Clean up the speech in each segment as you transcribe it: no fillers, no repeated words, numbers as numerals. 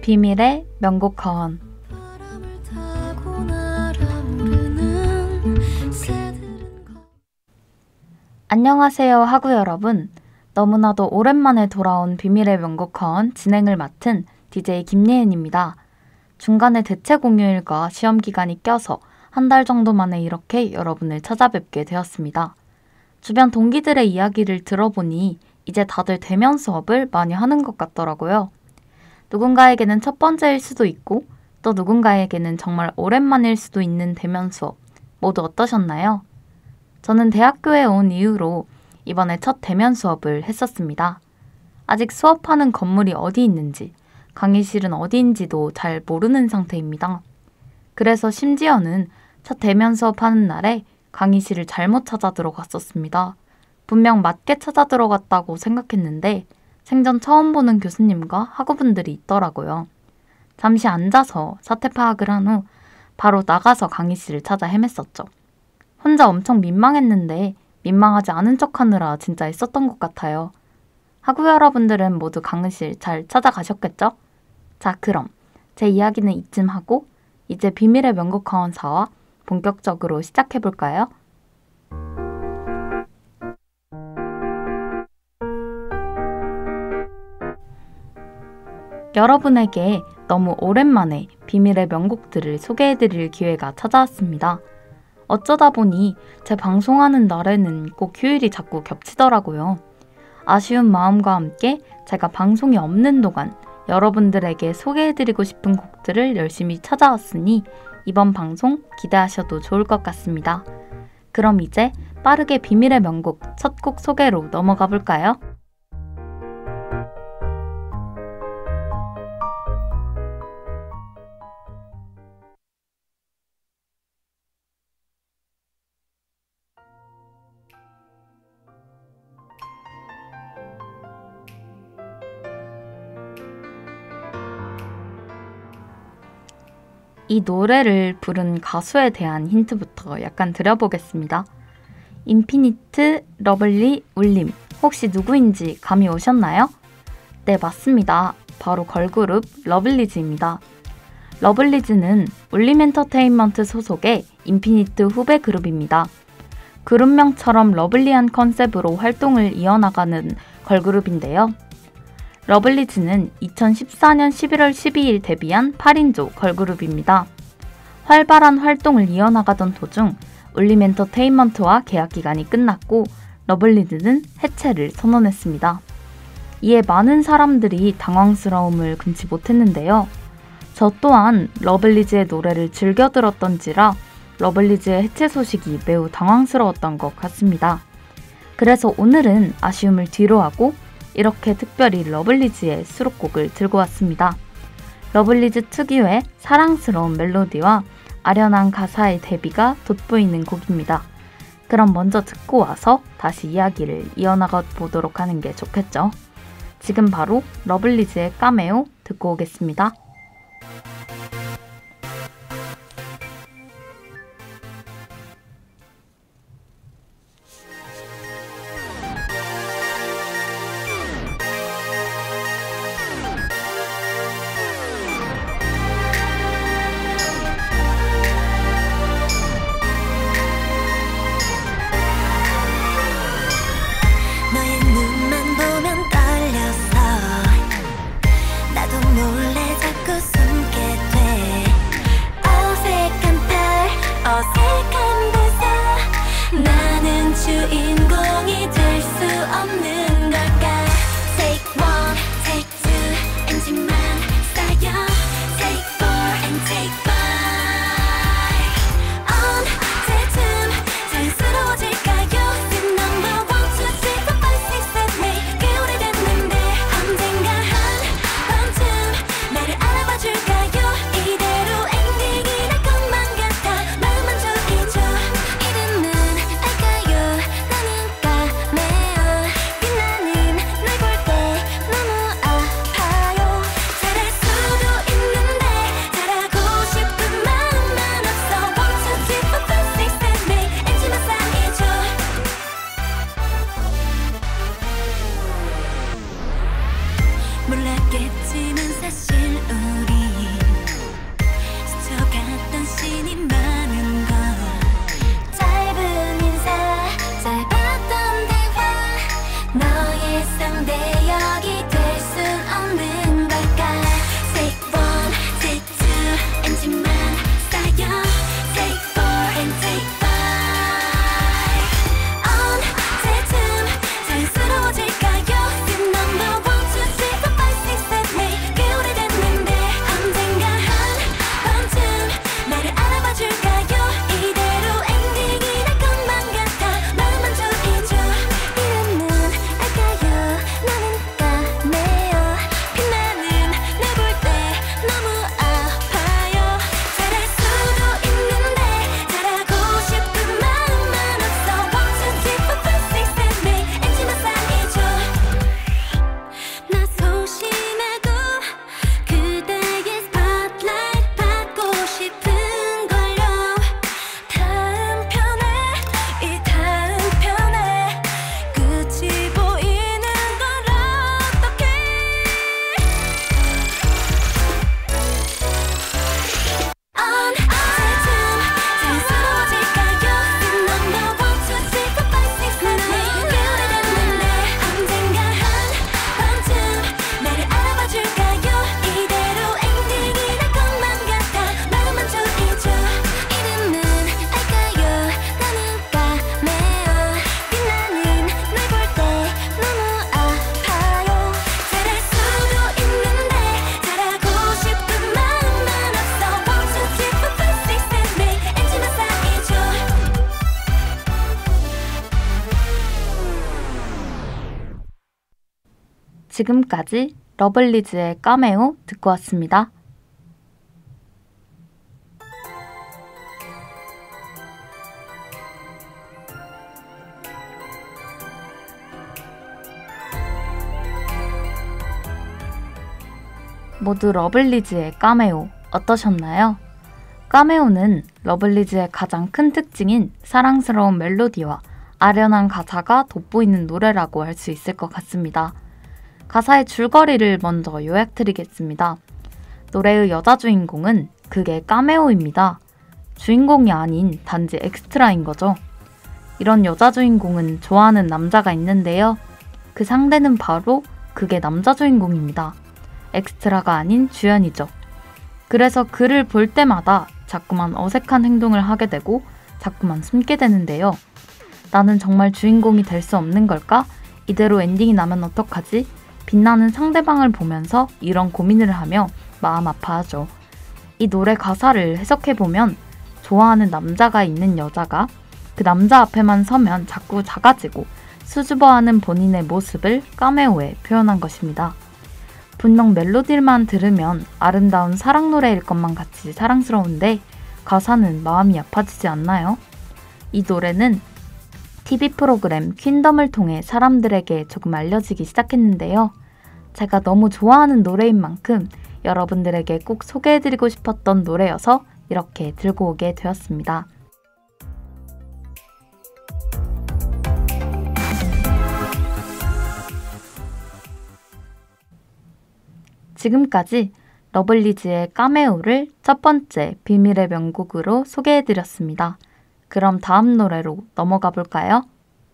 비밀의 명곡 허언. 안녕하세요 하구 여러분. 너무나도 오랜만에 돌아온 비밀의 명곡 허언 진행을 맡은 DJ 김예은입니다. 중간에 대체 공휴일과 시험 기간이 껴서 한 달 정도 만에 이렇게 여러분을 찾아뵙게 되었습니다. 주변 동기들의 이야기를 들어보니 이제 다들 대면 수업을 많이 하는 것 같더라고요. 누군가에게는 첫 번째일 수도 있고 또 누군가에게는 정말 오랜만일 수도 있는 대면 수업. 모두 어떠셨나요? 저는 대학교에 온 이후로 이번에 첫 대면 수업을 했었습니다. 아직 수업하는 건물이 어디 있는지, 강의실은 어디인지도 잘 모르는 상태입니다. 그래서 심지어는 첫 대면 수업하는 날에 강의실을 잘못 찾아 들어갔었습니다. 분명 맞게 찾아 들어갔다고 생각했는데 생전 처음 보는 교수님과 학우분들이 있더라고요. 잠시 앉아서 사태 파악을 한 후 바로 나가서 강의실을 찾아 헤맸었죠. 혼자 엄청 민망했는데 민망하지 않은 척하느라 진짜 있었던 것 같아요. 학우 여러분들은 모두 강의실 잘 찾아가셨겠죠? 자, 그럼 제 이야기는 이쯤 하고 이제 비밀의 명곡 허언사와 본격적으로 시작해볼까요? 여러분에게 너무 오랜만에 비밀의 명곡들을 소개해드릴 기회가 찾아왔습니다. 어쩌다 보니 제 방송하는 날에는 꼭 휴일이 자꾸 겹치더라고요. 아쉬운 마음과 함께 제가 방송이 없는 동안 여러분들에게 소개해드리고 싶은 곡들을 열심히 찾아왔으니 이번 방송 기대하셔도 좋을 것 같습니다. 그럼 이제 빠르게 비밀의 명곡 첫 곡 소개로 넘어가 볼까요? 이 노래를 부른 가수에 대한 힌트부터 약간 드려보겠습니다. 인피니트 러블리 울림, 혹시 누구인지 감이 오셨나요? 네, 맞습니다. 바로 걸그룹 러블리즈입니다. 러블리즈는 울림엔터테인먼트 소속의 인피니트 후배 그룹입니다. 그룹명처럼 러블리한 컨셉으로 활동을 이어나가는 걸그룹인데요. 러블리즈는 2014년 11월 12일 데뷔한 8인조 걸그룹입니다. 활발한 활동을 이어나가던 도중 울림엔터테인먼트와 계약 기간이 끝났고 러블리즈는 해체를 선언했습니다. 이에 많은 사람들이 당황스러움을 금치 못했는데요. 저 또한 러블리즈의 노래를 즐겨 들었던지라 러블리즈의 해체 소식이 매우 당황스러웠던 것 같습니다. 그래서 오늘은 아쉬움을 뒤로하고 이렇게 특별히 러블리즈의 수록곡을 들고 왔습니다. 러블리즈 특유의 사랑스러운 멜로디와 아련한 가사의 대비가 돋보이는 곡입니다. 그럼 먼저 듣고 와서 다시 이야기를 이어나가 보도록 하는 게 좋겠죠? 지금 바로 러블리즈의 까메오 듣고 오겠습니다. 몰랐겠지만 사실 지금까지 러블리즈의 까메오 듣고 왔습니다. 모두 러블리즈의 까메오 어떠셨나요? 까메오는 러블리즈의 가장 큰 특징인 사랑스러운 멜로디와 아련한 가사가 돋보이는 노래라고 할 수 있을 것 같습니다. 가사의 줄거리를 먼저 요약드리겠습니다. 노래의 여자 주인공은 그게 까메오입니다. 주인공이 아닌 단지 엑스트라인 거죠. 이런 여자 주인공은 좋아하는 남자가 있는데요. 그 상대는 바로 그게 남자 주인공입니다. 엑스트라가 아닌 주연이죠. 그래서 그를 볼 때마다 자꾸만 어색한 행동을 하게 되고 자꾸만 숨게 되는데요. 나는 정말 주인공이 될 수 없는 걸까? 이대로 엔딩이 나면 어떡하지? 빛나는 상대방을 보면서 이런 고민을 하며 마음 아파하죠. 이 노래 가사를 해석해보면 좋아하는 남자가 있는 여자가 그 남자 앞에만 서면 자꾸 작아지고 수줍어하는 본인의 모습을 까메오에 표현한 것입니다. 분명 멜로디만 들으면 아름다운 사랑 노래일 것만 같이 사랑스러운데 가사는 마음이 아파지지 않나요? 이 노래는 TV 프로그램 퀸덤을 통해 사람들에게 조금 알려지기 시작했는데요. 제가 너무 좋아하는 노래인 만큼 여러분들에게 꼭 소개해드리고 싶었던 노래여서 이렇게 들고 오게 되었습니다. 지금까지 러블리즈의 까메오를 첫 번째 비밀의 명곡으로 소개해드렸습니다. 그럼 다음 노래로 넘어가 볼까요?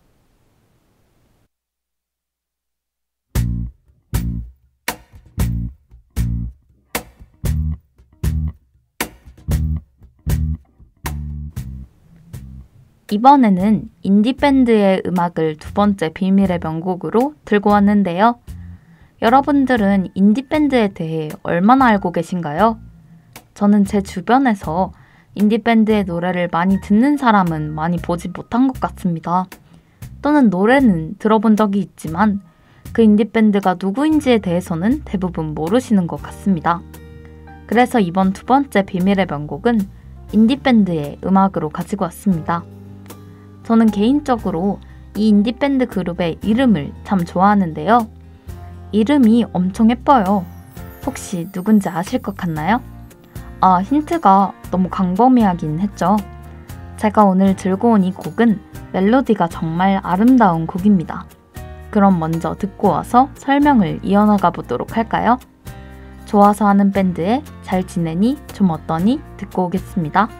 이번에는 인디밴드의 음악을 두 번째 비밀의 명곡으로 들고 왔는데요. 여러분들은 인디밴드에 대해 얼마나 알고 계신가요? 저는 제 주변에서 인디밴드의 노래를 많이 듣는 사람은 많이 보지 못한 것 같습니다. 또는 노래는 들어본 적이 있지만 그 인디밴드가 누구인지에 대해서는 대부분 모르시는 것 같습니다. 그래서 이번 두 번째 비밀의 명곡은 인디밴드의 음악으로 가지고 왔습니다. 저는 개인적으로 이 인디밴드 그룹의 이름을 참 좋아하는데요. 이름이 엄청 예뻐요. 혹시 누군지 아실 것 같나요? 힌트가 너무 광범위하긴 했죠. 제가 오늘 들고 온 이 곡은 멜로디가 정말 아름다운 곡입니다. 그럼 먼저 듣고 와서 설명을 이어나가 보도록 할까요? 좋아서 하는 밴드의 잘 지내니 좀 어떠니 듣고 오겠습니다.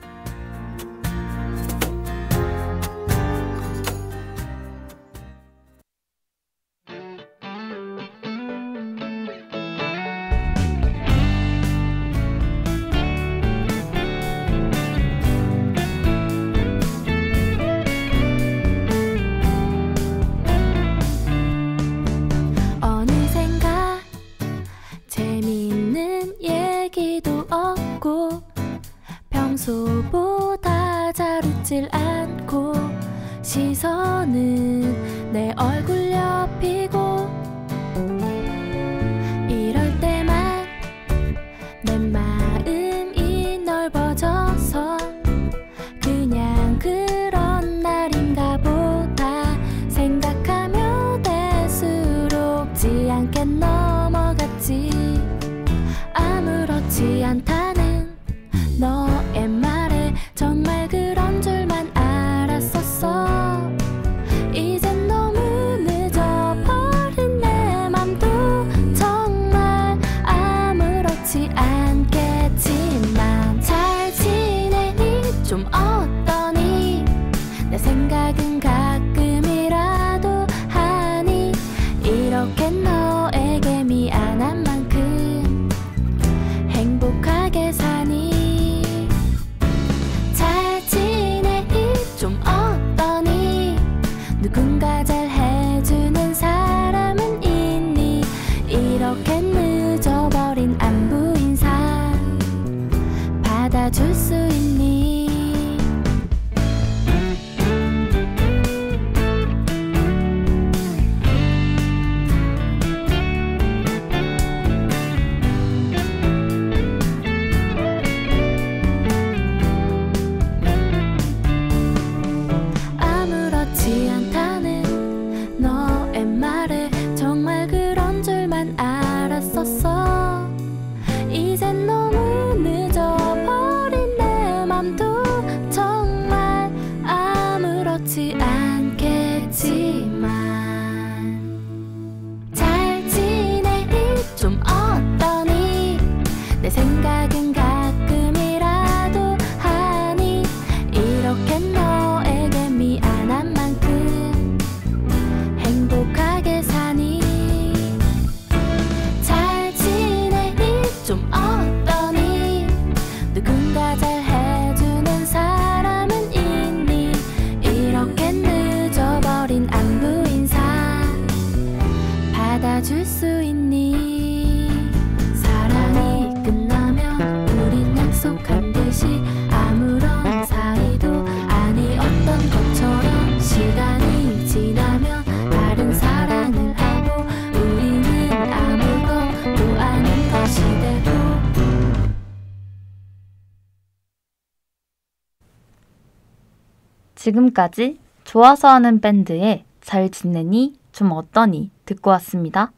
평소보다 잘 웃질 않고 시선은 내 얼굴 옆이고 이럴 때만 내 마음이 넓어져서 그냥 그런 날인가 보다 생각하며 대수롭지 않게 넘어갔지. 아무렇지 않다는 너의 말에 정말 그런 줄만 알았었어. 이젠 너무 늦어버린 내 맘도 정말 아무렇지 않겠지만 잘 지내니 좀 어떠니 내 생각은 가끔이라도 하니 이렇게 너에게 미안한 만큼 행복하게 내 생각은 가끔이라도 하니 이렇게 너에게 미안한 만큼 행복하게 사니 잘 지내니 좀 어떠니 누군가 잘 해주는 사람은 있니 이렇게 늦어버린 안부 인사 받아줄 수 있니 사랑이 끝나면 우린 약속한 듯이 아무런 사이도 아니었던 것처럼 시간이 지나면 다른 사랑을 하고 우리는 아무것도 아닌 것이 되고 지금까지 좋아서 하는 밴드의 잘 지내니 좀 어떠니 듣고 왔습니다.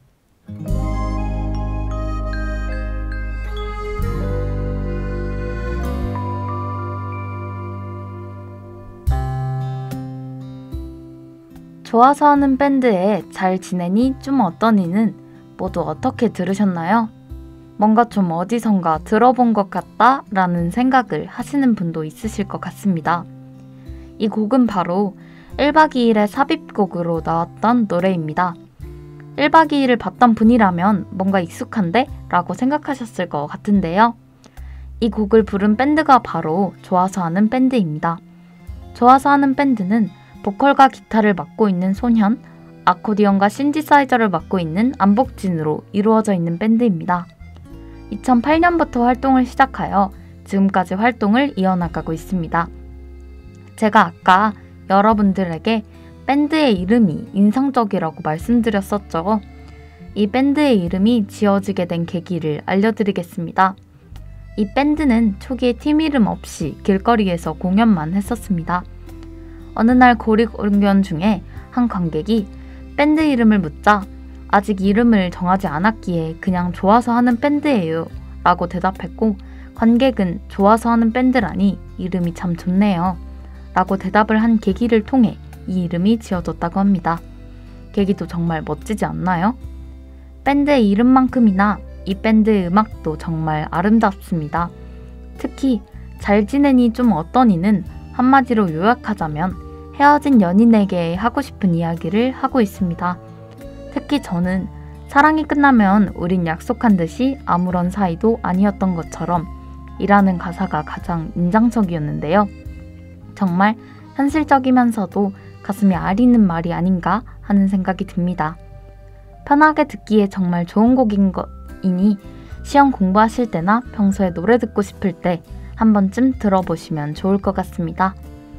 좋아서 하는 밴드의 잘 지내니 좀 어떠니는 모두 어떻게 들으셨나요? 뭔가 좀 어디선가 들어본 것 같다 라는 생각을 하시는 분도 있으실 것 같습니다. 이 곡은 바로 1박 2일의 삽입곡으로 나왔던 노래입니다. 1박 2일을 봤던 분이라면 뭔가 익숙한데? 라고 생각하셨을 것 같은데요. 이 곡을 부른 밴드가 바로 좋아서 하는 밴드입니다. 좋아서 하는 밴드는 보컬과 기타를 맡고 있는 손현, 아코디언과 신디사이저를 맡고 있는 안복진으로 이루어져 있는 밴드입니다. 2008년부터 활동을 시작하여 지금까지 활동을 이어나가고 있습니다. 제가 아까 여러분들에게 밴드의 이름이 인상적이라고 말씀드렸었죠. 이 밴드의 이름이 지어지게 된 계기를 알려드리겠습니다. 이 밴드는 초기에 팀 이름 없이 길거리에서 공연만 했었습니다. 어느 날 고리 공연 중에 한 관객이 밴드 이름을 묻자 아직 이름을 정하지 않았기에 그냥 좋아서 하는 밴드예요 라고 대답했고 관객은 좋아서 하는 밴드라니 이름이 참 좋네요 라고 대답을 한 계기를 통해 이 이름이 지어졌다고 합니다. 계기도 정말 멋지지 않나요? 밴드의 이름만큼이나 이 밴드의 음악도 정말 아름답습니다. 특히 잘 지내니 좀 어떠니는 한마디로 요약하자면 헤어진 연인에게 하고 싶은 이야기를 하고 있습니다. 특히 저는 사랑이 끝나면 우린 약속한 듯이 아무런 사이도 아니었던 것처럼 이라는 가사가 가장 인상적이었는데요. 정말 현실적이면서도 가슴이 아리는 말이 아닌가 하는 생각이 듭니다. 편하게 듣기에 정말 좋은 곡인 것이니 시험 공부하실 때나 평소에 노래 듣고 싶을 때 한 번쯤 들어보시면 좋을 것 같습니다.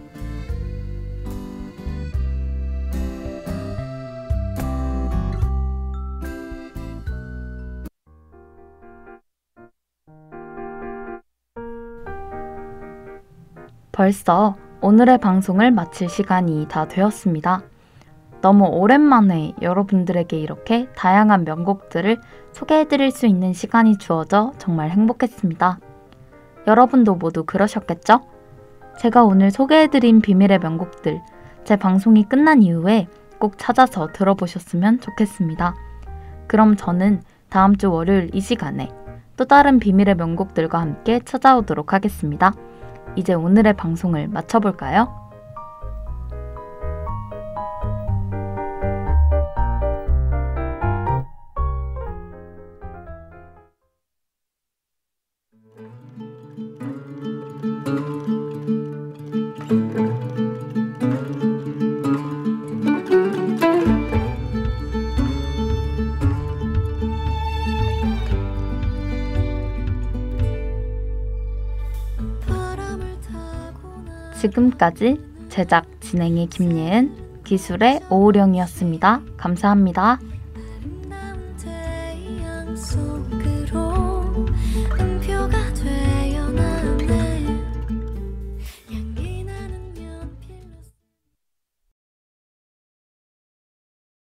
벌써 오늘의 방송을 마칠 시간이 다 되었습니다. 너무 오랜만에 여러분들에게 이렇게 다양한 명곡들을 소개해드릴 수 있는 시간이 주어져 정말 행복했습니다. 여러분도 모두 그러셨겠죠? 제가 오늘 소개해드린 비밀의 명곡들, 제 방송이 끝난 이후에 꼭 찾아서 들어보셨으면 좋겠습니다. 그럼 저는 다음 주 월요일 이 시간에 또 다른 비밀의 명곡들과 함께 찾아오도록 하겠습니다. 이제 오늘의 방송을 마쳐볼까요? 지금까지 제작 진행의 김예은, 기술의 오우령이었습니다. 감사합니다. 아름다운 태양 속으로